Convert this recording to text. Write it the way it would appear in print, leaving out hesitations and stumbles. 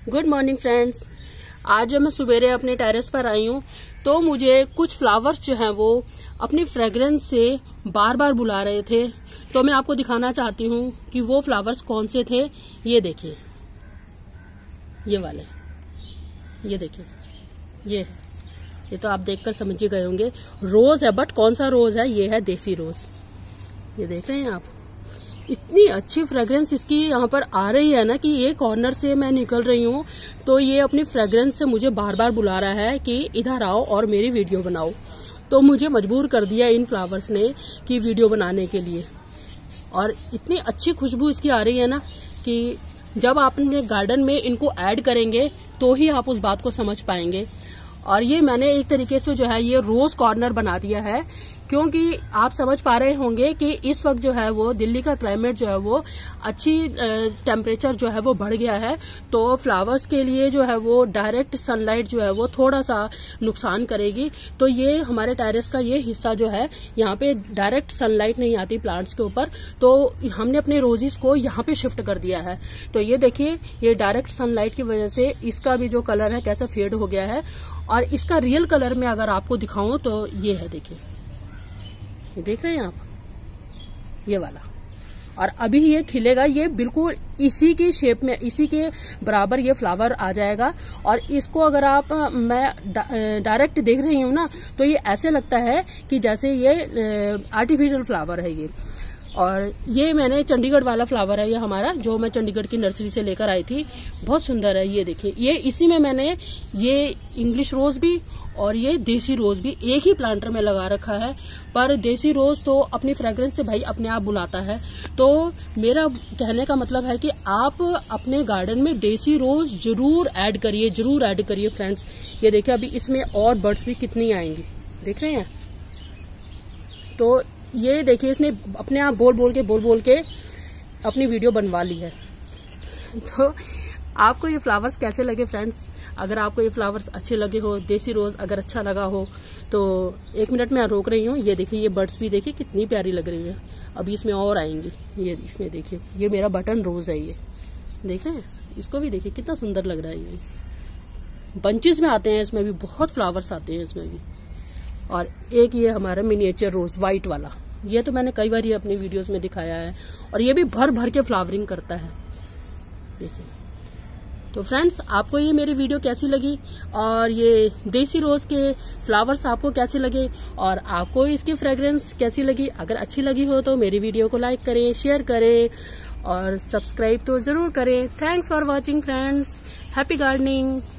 Good morning friends. आज जब मैं सुबेरे अपने टेरेस पर आई हूँ तो मुझे कुछ फ्लावर्स जो हैं वो अपनी फ्रेग्रेंस से बार बार बुला रहे थे। तो मैं आपको दिखाना चाहती हूँ कि वो फ्लावर्स कौन से थे। ये देखिए, ये वाले, ये देखिए, ये तो आप देखकर समझ ही गए होंगे। रोज है, बट कौन सा रोज है? ये है देसी रोज। ये देख रहे हैं आप, इतनी अच्छी फ्रेग्रेंस इसकी यहाँ पर आ रही है ना कि ये कॉर्नर से मैं निकल रही हूँ तो ये अपनी फ्रेग्रेंस से मुझे बार बार बुला रहा है कि इधर आओ और मेरी वीडियो बनाओ। तो मुझे मजबूर कर दिया इन फ्लावर्स ने कि वीडियो बनाने के लिए। और इतनी अच्छी खुशबू इसकी आ रही है ना कि जब आप अपने गार्डन में इनको ऐड करेंगे तो ही आप उस बात को समझ पाएंगे। और ये मैंने एक तरीके से जो है ये रोज कॉर्नर बना दिया है, क्योंकि आप समझ पा रहे होंगे कि इस वक्त जो है वो दिल्ली का क्लाइमेट जो है वो अच्छी टेम्परेचर जो है वो बढ़ गया है। तो फ्लावर्स के लिए जो है वो डायरेक्ट सनलाइट जो है वो थोड़ा सा नुकसान करेगी। तो ये हमारे टेरेस का ये हिस्सा जो है यहाँ पे डायरेक्ट सनलाइट नहीं आती प्लांट्स के ऊपर, तो हमने अपने रोजेस को यहाँ पे शिफ्ट कर दिया है। तो ये देखिए, ये डायरेक्ट सनलाइट की वजह से इसका भी जो कलर है कैसा फेड हो गया है। और इसका रियल कलर में अगर आपको दिखाऊं तो ये है, देखिए, ये देख रहे हैं आप, ये वाला। और अभी ये खिलेगा, ये बिल्कुल इसी की शेप में, इसी के बराबर ये फ्लावर आ जाएगा। और इसको अगर आप मैं डायरेक्ट देख रही हूँ ना तो ये ऐसे लगता है कि जैसे ये आर्टिफिशियल फ्लावर है ये। और ये मैंने चंडीगढ़ वाला फ्लावर है ये हमारा, जो मैं चंडीगढ़ की नर्सरी से लेकर आई थी। बहुत सुंदर है, ये देखिए। ये इसी में मैंने ये इंग्लिश रोज भी और ये देसी रोज भी एक ही प्लांटर में लगा रखा है। पर देसी रोज तो अपनी फ्रेग्रेंस से भाई अपने आप बुलाता है। तो मेरा कहने का मतलब है कि आप अपने गार्डन में देसी रोज जरूर ऐड करिए, जरूर ऐड करिए फ्रेंड्स। ये देखिए, अभी इसमें और बर्ड्स भी कितनी आएंगी, देख रहे हैं। तो ये देखिए, इसने अपने आप बोल बोल के अपनी वीडियो बनवा ली है। तो आपको ये फ्लावर्स कैसे लगे फ्रेंड्स? अगर आपको ये फ्लावर्स अच्छे लगे हो, देसी रोज अगर अच्छा लगा हो तो 1 मिनट में रोक रही हूँ। ये देखिए, ये बर्ड्स भी देखिए कितनी प्यारी लग रही है। अभी इसमें और आएंगी। ये इसमें देखिए, ये मेरा बटन रोज है, ये देख रहे हैं। इसको भी देखिए कितना सुंदर लग रहा है। ये बंचेस में आते हैं, इसमें भी बहुत फ्लावर्स आते हैं इसमें भी। और एक ये हमारा मिनिएचर रोज व्हाइट वाला, ये तो मैंने कई बार ये अपनी वीडियोस में दिखाया है। और ये भी भर भर के फ्लावरिंग करता है, देखिए। तो फ्रेंड्स, आपको ये मेरी वीडियो कैसी लगी और ये देसी रोज के फ्लावर्स आपको कैसे लगे और आपको इसकी फ्रेग्रेंस कैसी लगी? अगर अच्छी लगी हो तो मेरी वीडियो को लाइक करें, शेयर करें और सब्सक्राइब तो जरूर करें। Thanks for watching friends. Happy gardening.